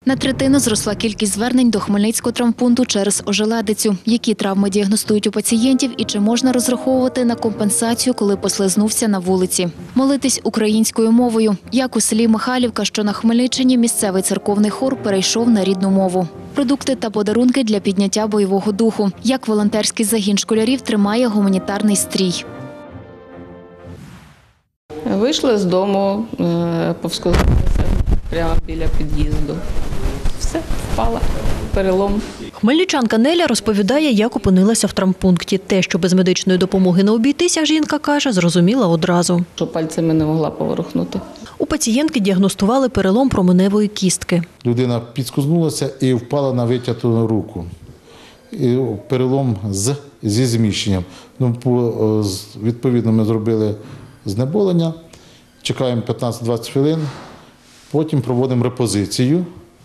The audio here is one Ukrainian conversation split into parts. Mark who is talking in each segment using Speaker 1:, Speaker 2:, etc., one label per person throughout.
Speaker 1: На третину зросла кількість звернень до Хмельницького травмпункту через ожеледицю. Які травми діагностують у пацієнтів і чи можна розраховувати на компенсацію, коли послизнувся на вулиці? Молитись українською мовою. Як у селі Михайлівка, що на Хмельниччині, місцевий церковний хор перейшов на рідну мову. Продукти та подарунки для підняття бойового духу. Як волонтерський загін школярів тримає гуманітарний стрій.
Speaker 2: Вийшли з дому, повскозилися прямо біля під'їзду. Все, впала, перелом.
Speaker 3: Хмельничанка Неля розповідає, як опинилася в травмпункті. Те, що без медичної допомоги не обійтися, жінка каже, зрозуміла одразу.
Speaker 2: Що пальцями не могла поворухнути.
Speaker 3: У пацієнтки діагностували перелом променевої кістки.
Speaker 4: Людина підскознулася і впала на витягнуту руку. І перелом зі зміщенням. Відповідно, ми зробили знеболення, чекаємо 15-20 хвилин, потім проводимо репозицію.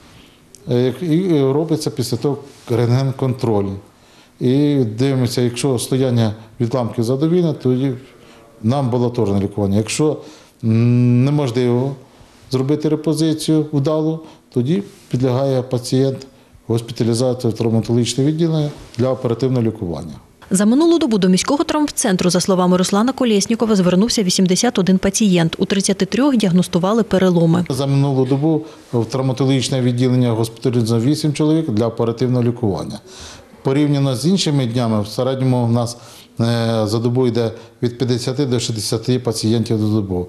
Speaker 4: І робиться після того рентген-контроль. І дивимося, якщо стояння відламків задовільне, тоді на амбулаторне лікування. Якщо неможливо зробити репозицію вдалу, тоді підлягає пацієнт госпіталізації в травматологічне відділення для оперативного лікування.
Speaker 3: За минулу добу до міського травмцентру, за словами Руслана Колєснікова, звернувся 81 пацієнт. У 33 діагностували переломи.
Speaker 4: За минулу добу в травматологічне відділення госпіталізовано 8 чоловік для оперативного лікування. Порівняно з іншими днями, в середньому в нас за добу йде від 50 до 60 пацієнтів до доби.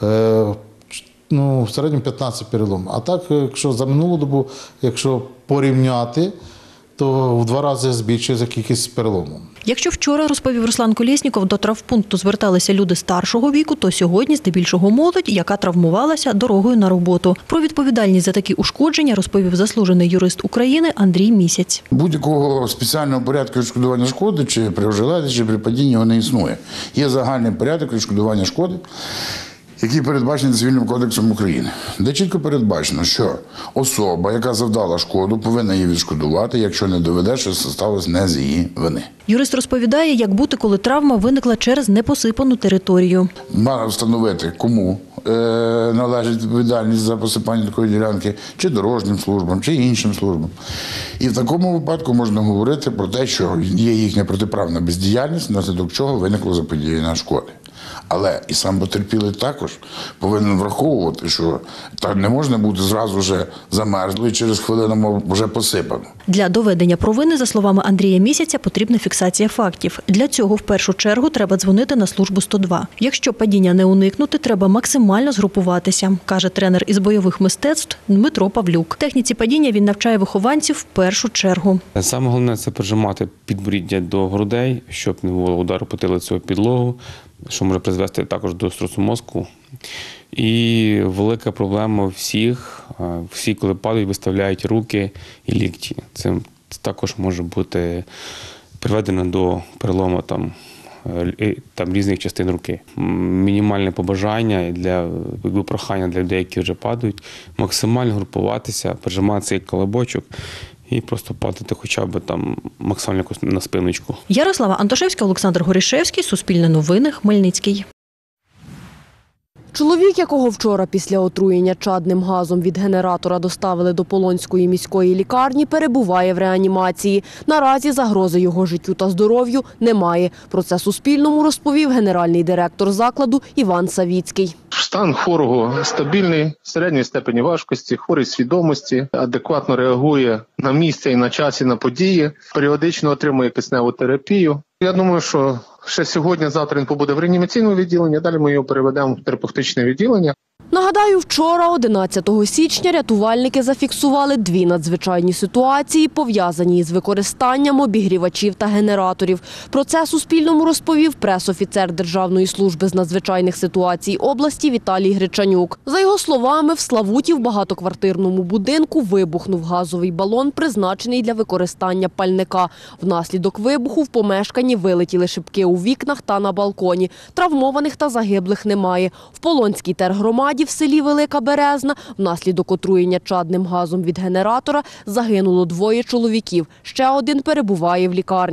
Speaker 4: В середньому 15 переломів. А так, якщо за минулу добу, якщо порівняти, то в 2 рази збільшується кількість перелому.
Speaker 3: Якщо вчора, розповів Руслан Колєсніков, до травмпункту зверталися люди старшого віку, то сьогодні здебільшого молодь, яка травмувалася дорогою на роботу. Про відповідальність за такі ушкодження розповів заслужений юрист України Андрій Місяць.
Speaker 5: Будь-якого спеціального порядку відшкодування шкоди, чи при ожеледиці, чи при падінні, його не існує. Є загальний порядок відшкодування шкоди, який передбачений Цивільним кодексом України, де чітко передбачено, що особа, яка завдала шкоду, повинна її відшкодувати, якщо не доведе, що це сталося не з її вини.
Speaker 3: Юрист розповідає, як бути, коли травма виникла через непосипану територію.
Speaker 5: Має встановити, кому належить відповідальність за посипання такої ділянки, чи дорожнім службам, чи іншим службам. І в такому випадку можна говорити про те, що є їхня протиправна бездіяльність, внаслідок чого виникла заподіяна шкода. Але і сам потерпілий також повинен враховувати, що так не можна бути зразу вже замерзло і через хвилину вже посипано.
Speaker 3: Для доведення провини, за словами Андрія Місяця, потрібна фіксація фактів. Для цього в першу чергу треба дзвонити на службу 102. Якщо падіння не уникнути, треба максимально згрупуватися, каже тренер із бойових мистецтв Дмитро Павлюк. Техніці падіння він навчає вихованців в першу чергу.
Speaker 6: Саме головне – це прижимати підборіддя до грудей, щоб не було удару потилицею підлогу, що може призвести також до струсу мозку. І велика проблема всі, коли падають, виставляють руки і лікті. Це також може бути приведено до перелому різних частин руки. Мінімальне побажання, прохання для людей, які вже падають, максимально групуватися, прижиматися як колобочок, і просто падати хоча б максимально на спиночку.
Speaker 3: Ярослава Антошевська, Олександр Горішевський, Суспільне новини, Хмельницький.
Speaker 7: Чоловік, якого вчора після отруєння чадним газом від генератора доставили до Полонської міської лікарні, перебуває в реанімації. Наразі загрози його життю та здоров'ю немає. Про це Суспільному розповів генеральний директор закладу Іван Савіцький.
Speaker 8: Стан хворого стабільний, середньої степені важкості, хворий свідомості, адекватно реагує на місце і на час, і на події, періодично отримує кисневу терапію. Я думаю, що ще сьогодні-завтра він побуде в реанімаційному відділенні, далі ми його переведемо в терапевтичне відділення.
Speaker 7: Нагадаю, вчора, 11 січня, рятувальники зафіксували 2 надзвичайні ситуації, пов'язані із використанням обігрівачів та генераторів. Про це Суспільному розповів прес-офіцер Державної служби з надзвичайних ситуацій області Віталій Гречанюк. За його словами, в Славуті в багатоквартирному будинку вибухнув газовий балон, призначений для використання пальника. Внаслідок вибуху в помешканні вилетіли шибки у вікнах та на балконі. Травмованих та загиблих немає. В Полонській тергромаді в селі Велика Березна внаслідок отруєння чадним газом від генератора загинуло 2 чоловіків. Ще 1 перебуває в лікарні.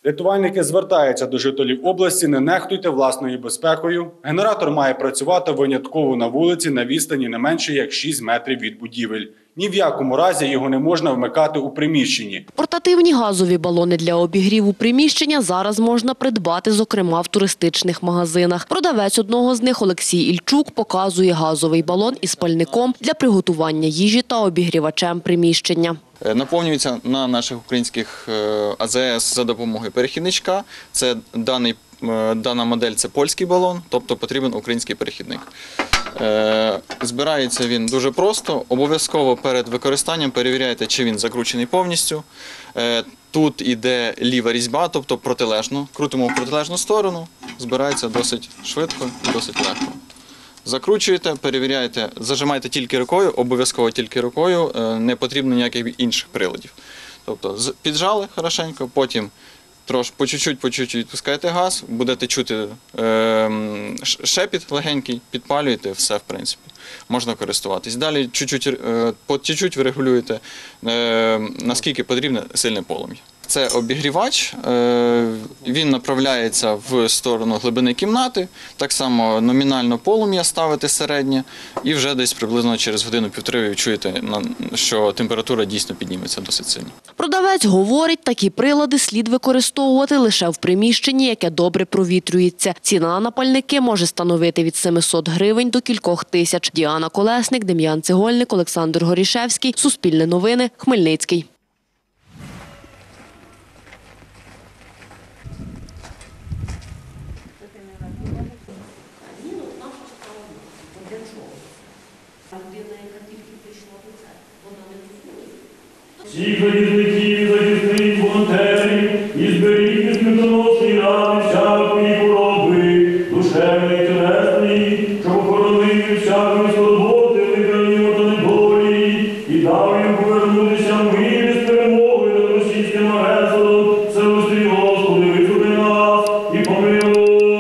Speaker 9: Рятувальники звертаються до жителів області: не нехтуйте власною безпекою. Генератор має працювати винятково на вулиці на відстані не менше як 6 метрів від будівель. Ні в якому разі його не можна вмикати у приміщенні.
Speaker 7: Портативні газові балони для обігріву приміщення зараз можна придбати, зокрема, в туристичних магазинах. Продавець одного з них, Олексій Ільчук, показує газовий балон із пальником для приготування їжі та обігрівачем приміщення.
Speaker 10: Наповнюється на наших українських АЗС за допомогою перехідничка. Це дана модель – це польський балон, тобто потрібен український перехідник. Збирається він дуже просто. Обов'язково перед використанням перевіряйте, чи він закручений повністю. Тут іде ліва різьба, тобто протилежно. Крутимо в протилежну сторону, збирається досить швидко і досить легко. Закручуєте, перевіряєте, зажимайте тільки рукою, обов'язково тільки рукою, не потрібно ніяких інших приладів. Тобто піджали хорошенько, потім по чуть-чуть відпускаєте газ, будете чути шепіт легенький, підпалюєте, все в принципі. Можна користуватись. Далі по чуть-чуть ви регулюєте, наскільки потрібне сильне полум'я. Це обігрівач, він направляється в сторону глибини кімнати, так само номінально полум'я ставите середнє і вже десь приблизно через годину-півтори ви відчуєте, що температура дійсно підніметься досить сильно.
Speaker 7: Продавець говорить, такі прилади слід використовувати лише в приміщенні, яке добре провітрюється. Ціна на пальники може становити від 700 гривень до кількох тисяч. Діана Колесник, Дем'ян Цегольник, Олександр Горішевський. Суспільне новини. Хмельницький.
Speaker 11: Всіх захисників, захисниць, волонтерів, і зберігти смертоносні рани всякої хвороби, душевної, тілесної, щоб охоронити всякої скорботи, викраїмо та недолі, і дав їм повернутися в мирі з перемогою над російським агресором. Всевишній Господи, вислухай нас і помилуй.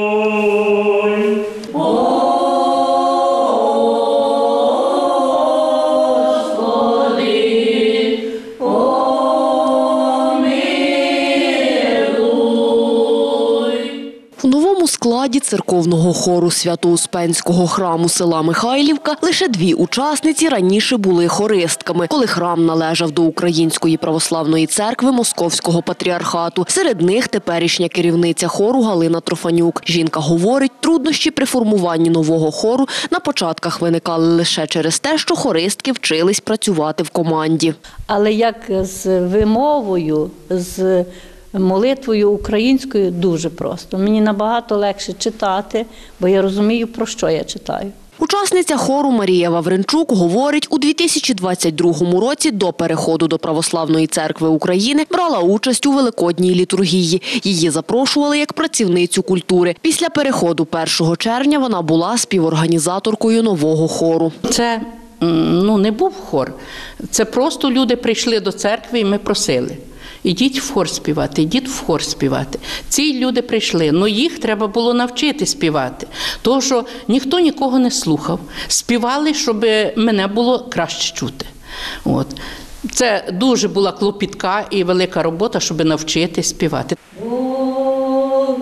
Speaker 7: У новому складі церковного хору Свято-Успенського храму села Михайлівка лише 2 учасниці раніше були хористками, коли храм належав до Української православної церкви Московського патріархату. Серед них теперішня керівниця хору Галина Трофанюк. Жінка говорить, труднощі при формуванні нового хору на початках виникали лише через те, що хористки вчились працювати в команді.
Speaker 12: Але як з вимовою, з молитвою українською дуже просто. Мені набагато легше читати, бо я розумію, про що я читаю.
Speaker 7: Учасниця хору Марія Вавренчук говорить, у 2022 році до переходу до Православної церкви України брала участь у Великодній літургії. Її запрошували як працівницю культури. Після переходу 1 червня вона була співорганізаторкою нового хору.
Speaker 13: Це не був хор, це просто люди прийшли до церкви і ми просили. Ідіть в хор співати, ідіть в хор співати. Ці люди прийшли, але їх треба було навчити співати. Тому що ніхто нікого не слухав. Співали, щоб мене було краще чути. От. Це дуже була клопітка і велика робота, щоб навчити співати.
Speaker 12: Бог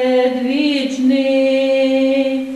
Speaker 12: предвічний,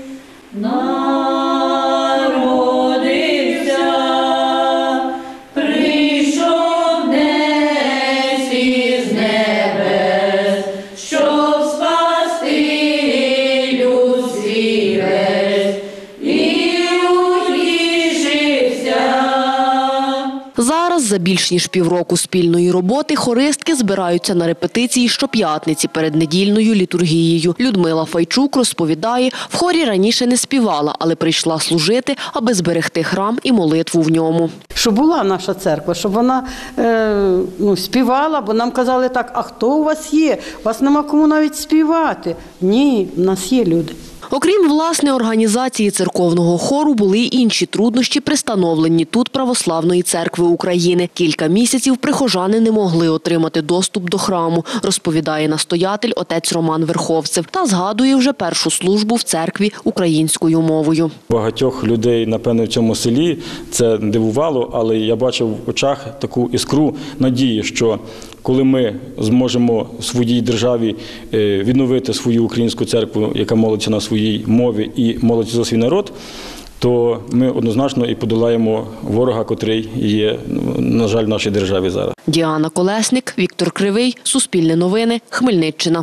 Speaker 7: Зараз за більш ніж півроку спільної роботи хористки збираються на репетиції щоп'ятниці перед недільною літургією. Людмила Файчук розповідає, в хорі раніше не співала, але прийшла служити, аби зберегти храм і молитву в ньому.
Speaker 14: Щоб була наша церква, щоб вона співала, бо нам казали так, а хто у вас є? У вас нема кому навіть співати. Ні, в нас є люди.
Speaker 7: Окрім, власне, організації церковного хору, були й інші труднощі при становленні тут Православної церкви України. Кілька місяців прихожани не могли отримати доступ до храму, розповідає настоятель отець Роман Верховцев та згадує вже першу службу в церкві українською мовою.
Speaker 15: Багатьох людей, напевне, в цьому селі це дивувало, але я бачив в очах таку іскру надії, що коли ми зможемо в своїй державі відновити свою українську церкву, яка молиться на своїй мові і молиться за свій народ, то ми однозначно і подолаємо ворога, котрий є, на жаль, в нашій державі зараз.
Speaker 7: Діана Колесник, Віктор Кривий, Суспільне новини, Хмельниччина.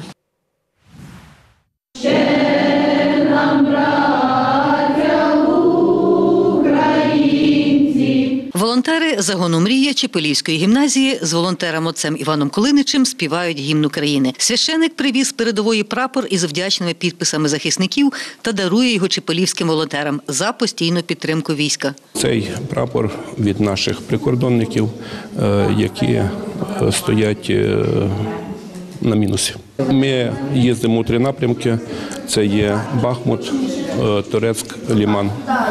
Speaker 16: Волонтери загону «Мрія» Чепелівської гімназії з волонтером отцем Іваном Колиничем співають гімн України. Священик привіз з передової прапор із вдячними підписами захисників та дарує його чепелівським волонтерам за постійну підтримку війська.
Speaker 17: Цей прапор від наших прикордонників, які стоять на мінусі. Ми їздимо у 3 напрямки. Це є Бахмут, Торецьк, Ліман,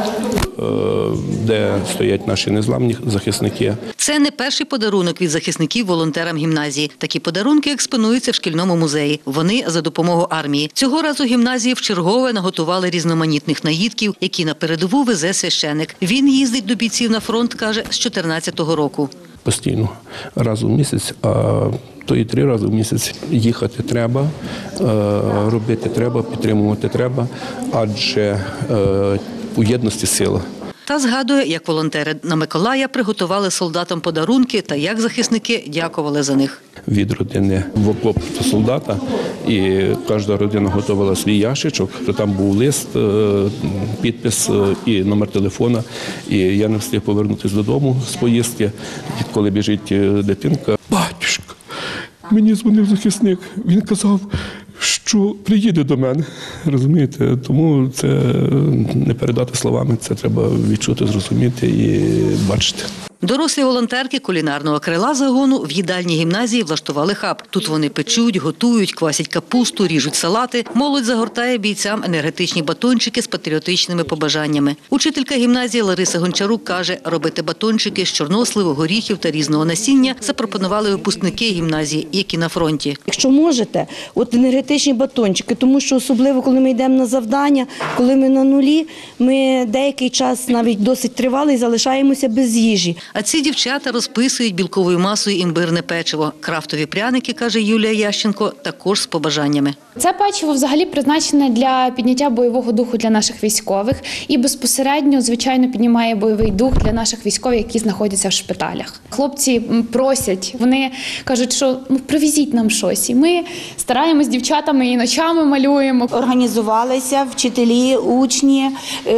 Speaker 17: де стоять наші незламні захисники.
Speaker 16: Це не перший подарунок від захисників волонтерам гімназії. Такі подарунки експонуються в шкільному музеї. Вони за допомогою армії. Цього разу гімназії вчергове наготували різноманітних наїдків, які на передову везе священик. Він їздить до бійців на фронт, каже, з 14-го року.
Speaker 17: Постійно, раз у місяць, а то і 3 рази в місяць їхати треба, робити треба, підтримувати треба, адже у єдності сила.
Speaker 16: Та згадує, як волонтери на Миколая приготували солдатам подарунки та як захисники дякували за них.
Speaker 17: Від родини в окоп до солдата, і кожна родина готувала свій ящичок, то там був лист, підпис і номер телефона. І я не встиг повернутися додому з поїздки, коли біжить дитинка. Батюшка, мені дзвонив захисник, він казав, що приїде до мене, розумієте, тому це не передати словами, це треба відчути, зрозуміти і бачити.
Speaker 16: Дорослі волонтерки кулінарного крила загону в їдальні гімназії влаштували хаб. Тут вони печуть, готують, квасять капусту, ріжуть салати. Молодь загортає бійцям енергетичні батончики з патріотичними побажаннями. Учителька гімназії Лариса Гончарук каже, робити батончики з чорносливу, горіхів та різного насіння запропонували випускники гімназії, які на фронті.
Speaker 18: Якщо можете, от енергетичні батончики, тому що особливо, коли ми йдемо на завдання, коли ми на нулі, ми деякий час навіть досить тривалий залишаємося без їжі.
Speaker 16: А ці дівчата розписують білковою масою імбирне печиво. Крафтові пряники, каже Юлія Ященко, також з побажаннями.
Speaker 19: Це печиво взагалі призначене для підняття бойового духу для наших військових і безпосередньо, звичайно, піднімає бойовий дух для наших військових, які знаходяться в шпиталях. Хлопці просять, вони кажуть, що привезіть нам щось. І ми стараємось з дівчатами і ночами малюємо.
Speaker 20: Організувалися вчителі, учні,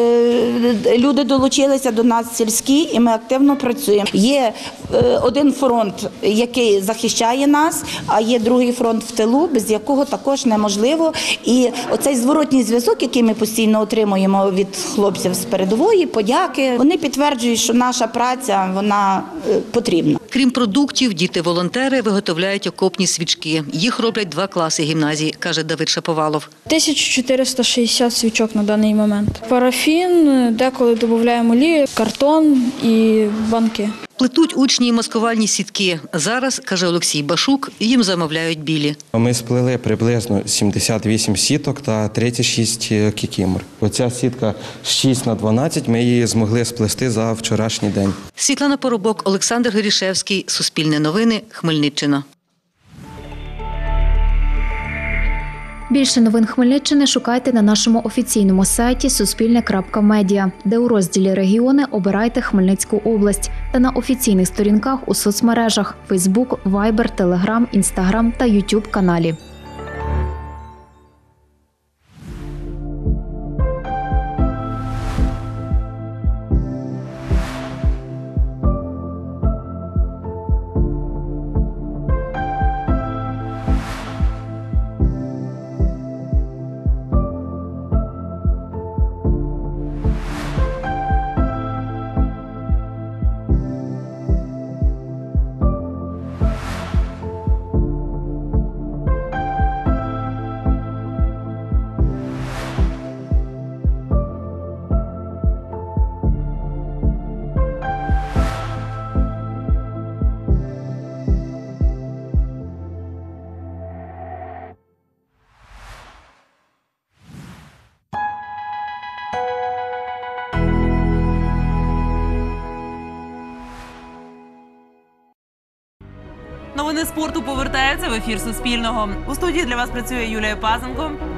Speaker 20: люди долучилися до нас сільські, і ми активно працюємо. Є один фронт, який захищає нас, а є другий фронт в тилу, без якого також неможливо. І оцей зворотній зв'язок, який ми постійно отримуємо від хлопців з передової, подяки, вони підтверджують, що наша праця, вона потрібна.
Speaker 16: Крім продуктів, діти-волонтери виготовляють окопні свічки. Їх роблять 2 класи гімназії, каже Давид Шаповалов.
Speaker 21: 1460 свічок на даний момент. Парафін, деколи додаємо олію, картон і банки.
Speaker 16: Плетуть учні і маскувальні сітки. Зараз, каже Олексій Башук, їм замовляють білі.
Speaker 22: Ми сплели приблизно 78 сіток та 36 кікімор. Оця сітка 6х12, ми її змогли сплести за вчорашній день.
Speaker 16: Світлана Поробок, Олександр Горішевський, Суспільне новини, Хмельниччина.
Speaker 1: Більше новин Хмельниччини шукайте на нашому офіційному сайті suspilne.media, де у розділі «Регіони» обирайте Хмельницьку область та на офіційних сторінках у соцмережах – Facebook, Viber, Telegram, Instagram та YouTube каналі.
Speaker 2: Новини спорту повертаються в ефір Суспільного. У студії для вас працює Юлія Пазенко.